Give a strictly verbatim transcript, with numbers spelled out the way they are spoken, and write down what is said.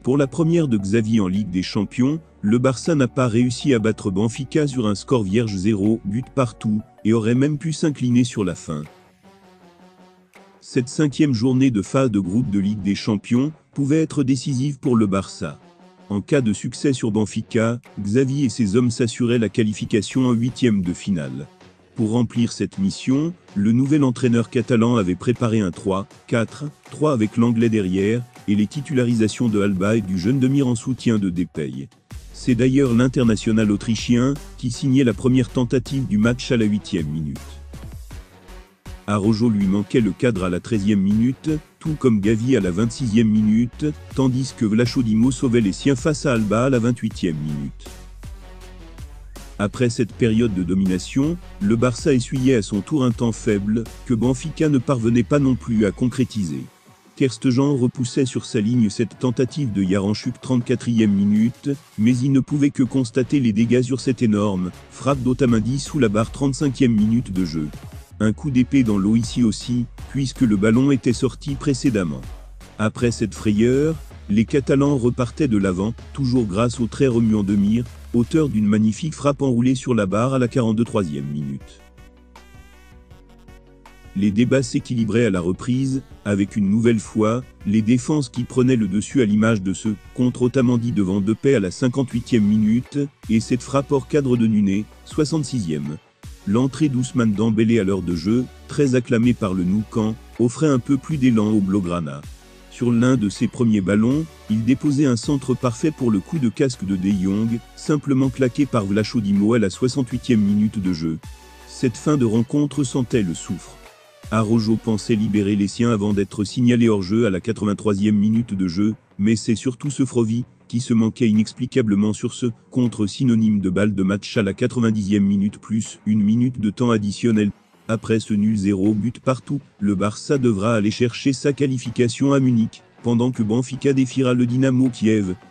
Pour la première de Xavi en Ligue des Champions, le Barça n'a pas réussi à battre Benfica sur un score vierge zéro but partout, et aurait même pu s'incliner sur la fin. Cette cinquième journée de phase de groupe de Ligue des Champions pouvait être décisive pour le Barça. En cas de succès sur Benfica, Xavi et ses hommes s'assuraient la qualification en huitième de finale. Pour remplir cette mission, le nouvel entraîneur catalan avait préparé un trois quatre trois avec l'anglais derrière, et les titularisations de Alba et du jeune Demir en soutien de Depay. C'est d'ailleurs l'international autrichien qui signait la première tentative du match à la huitième minute. Araujo lui manquait le cadre à la treizième minute, tout comme Gavi à la vingt-sixième minute, tandis que Vlachodimo sauvait les siens face à Alba à la vingt-huitième minute. Après cette période de domination, le Barça essuyait à son tour un temps faible, que Benfica ne parvenait pas non plus à concrétiser. Ter Stegen repoussait sur sa ligne cette tentative de Yaranchuk trente-quatrième minute, mais il ne pouvait que constater les dégâts sur cette énorme frappe d'Otamendi sous la barre trente-cinquième minute de jeu. Un coup d'épée dans l'eau ici aussi, puisque le ballon était sorti précédemment. Après cette frayeur, les Catalans repartaient de l'avant, toujours grâce au très remuant Demir, auteur d'une magnifique frappe enroulée sur la barre à la quarante-troisième minute. Les débats s'équilibraient à la reprise, avec une nouvelle fois, les défenses qui prenaient le dessus à l'image de ce contre Otamendi devant Depay à la cinquante-huitième minute, et cette frappe hors cadre de Nuné, soixante-sixième. L'entrée d'Ousmane Dembélé à l'heure de jeu, très acclamée par le Nou Camp, offrait un peu plus d'élan au Blaugrana. Sur l'un de ses premiers ballons, il déposait un centre parfait pour le coup de casque de De Jong, simplement claqué par Vlachodimo à la soixante-huitième minute de jeu. Cette fin de rencontre sentait le soufre. Araujo pensait libérer les siens avant d'être signalé hors jeu à la quatre-vingt-troisième minute de jeu, mais c'est surtout Sofrovi qui se manquait inexplicablement sur ce contre synonyme de balle de match à la quatre-vingt-dixième minute plus une minute de temps additionnel. Après ce nul zéro but partout, le Barça devra aller chercher sa qualification à Munich, pendant que Benfica défiera le Dynamo Kiev,